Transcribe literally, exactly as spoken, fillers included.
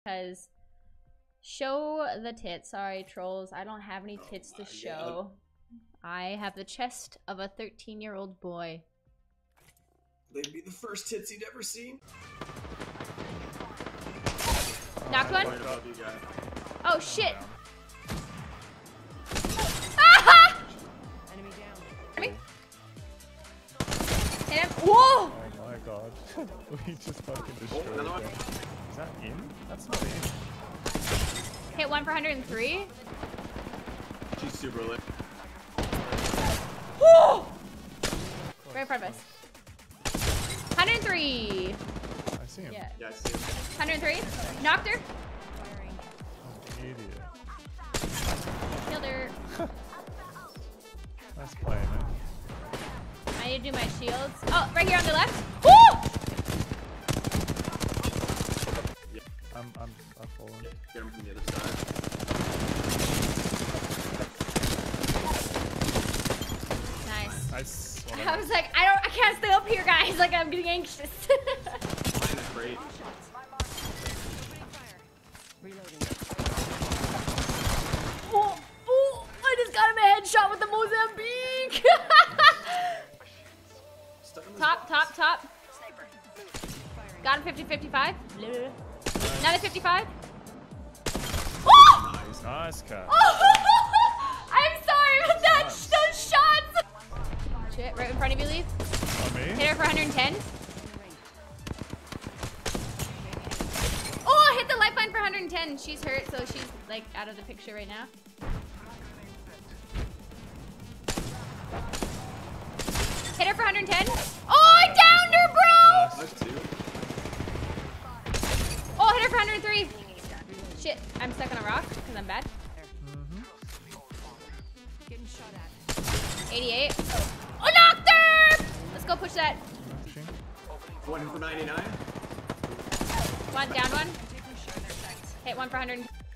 because show the tits. Sorry, trolls. I don't have any tits oh to show. God. I have the chest of a thirteen-year-old boy. They'd be the first tits he'd ever seen. Knocked one? Oh shit! Enemy down. Hit him. Whoa! Oh my god. We just fucking destroyed oh, him. Is that in? That's not in. Hit one for one hundred three. She's super lit. Woo! Right in front of us. one hundred three. I see him. Yeah. Yeah, I see him. one hundred three. Knocked her. Oh, idiot. Killed her. Nice play, man. I need to do my shields. Oh, right here on the left. Woo! Yeah. I'm, I'm, I'm falling. Yeah, get him from the other side. Nice. Nice. I was like, I don't, I can't stay up here, guys. Like, I'm getting anxious. Mine is great. Oh, oh, I just got him a headshot with the Mozambique. Top, top, top. Got him fifty fifty-five. Another fifty-five. Oh! Nice, nice cut. Oh! I'm sorry about that, those shots. Shit, right in front of you, Leaf. On me? Hit her for one hundred ten. Oh, hit the lifeline for one hundred ten. She's hurt, so she's like out of the picture right now. Hit her for one hundred ten. Oh, I downed her, bro! Nice too. Oh, hit her for one hundred three. Shit, I'm stuck on a rock because I'm bad. Mm-hmm. Getting shot at. eighty-eight. Oh, knocked her! Let's go push that. One for ninety-nine. One, down one. Hit one for one hundred.